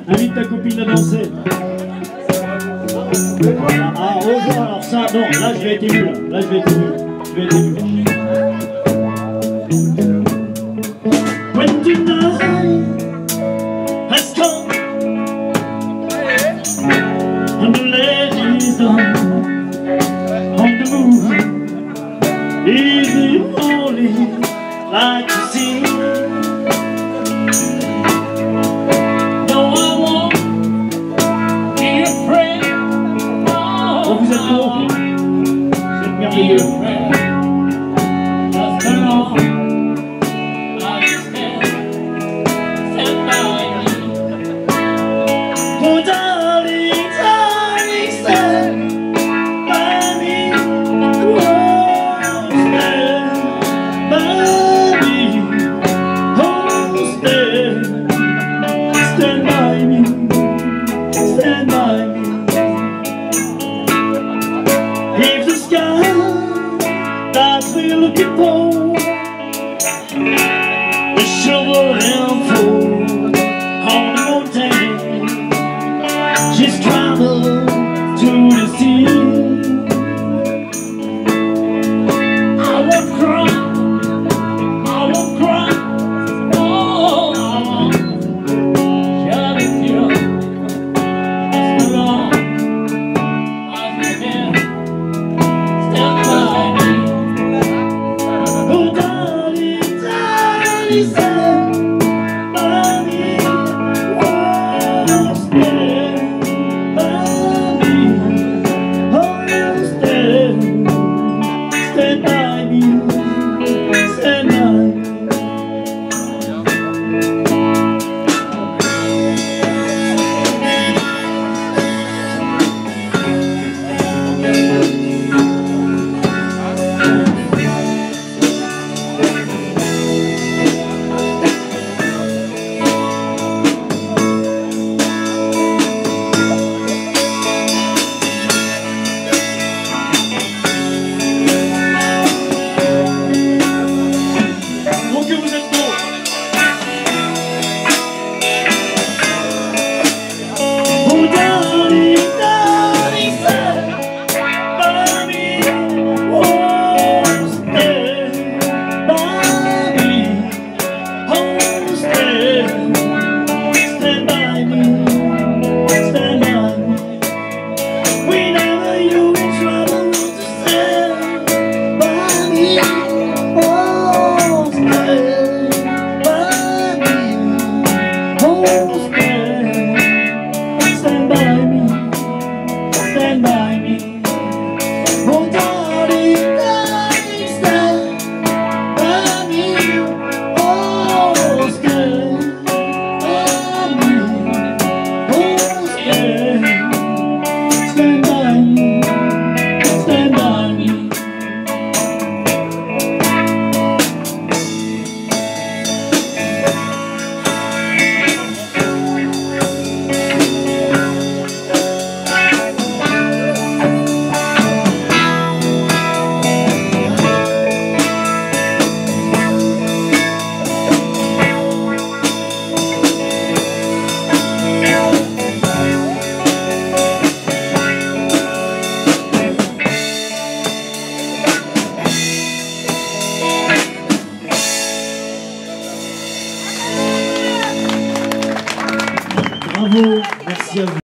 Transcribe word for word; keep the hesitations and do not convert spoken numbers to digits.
Invite ta copine à danser. Ah, rejoins, alors ça, non, là je vais être ému, là, là je vais être ému. Je vais être ému. When tonight has come and the lady's done on the move is the only light to see. No, I won't be afraid. Oh, vous êtes beau, vous êtes merveilleux. If the sky that we're looking for, the shovel and fold on the mountain, she's traveled to the sea. I won't cry, I won't cry, oh, I won't shed a tear. Just alone, I've been. He said, "Mommy, oh, stand by me, oh, stand, stand by me, stand by me." Stand by me, stand by me. Oh, darling, darling, stand by me. Oh, stand by me. Oh, stand, stand by me, stand by me. Bravo, merci à vous.